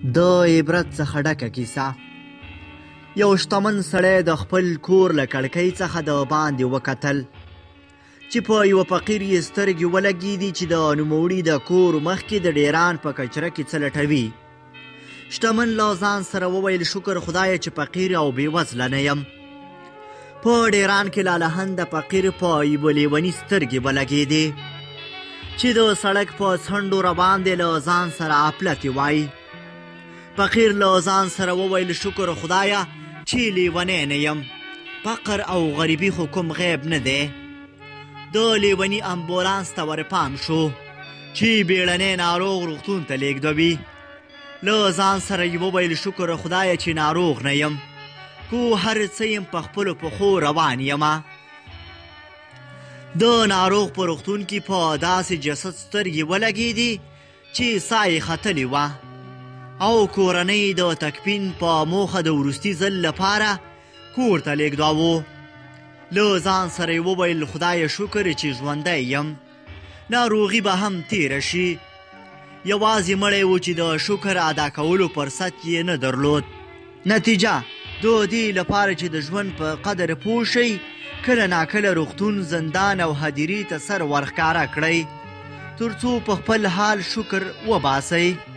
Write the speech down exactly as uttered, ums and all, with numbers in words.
د عبرت څخه ډکه کیسه. یو شتمن سړی د خپل کور له کړکۍ څخه د باندې وکتل چې په یوه فقیر یې سترګې ولګېدې چې د نوموړي د کور مخکې د ډیران په کچره کې څه لټوي. شتمن له ځان سره وویل شکر خدایه چې فقیر او بېوزله نه یم. په ډیران کې لالهند د فقیر په یوه لیوني سترګې ولګېدې چې د سړک په څنډو روان دی، له ځان سره اپلتې وایي. فقیر له ځان سره وویل شکر خدایه چې لیونی نه یم، فقر او غریبي خو کوم غیب نه دی. د لیوني امبولانس ته ورپام شو چې بیړنی ناروغ روغتون ته لیږدوي. له ځان سره یې وویل شکر خدایه چې ناروغ نه یم، خو هر څه یم په خپلو پښو روان یمه. د ناروغ په روغتون کې په داسې جسد سترګې ولګېدې چې ساه یې ختلې وه، او کورنۍ د تکفین په موخه د وروستي ځل لپاره کور ته لیږداوه. له ځان سره یې وویل خدایه شکر چې ژوندی یم، ناروغي به هم تیره شي. یوازې مړی و چې د شکر ادا کولو فرصت یې نه درلود. نتیجه د دې لپاره چې د ژوند په قدر پوه شئ، کله ناکله روغتون، زندان او هدیرې ته سر ورښکاره کړئ، تر څو په خپل حال شکر وباسئ.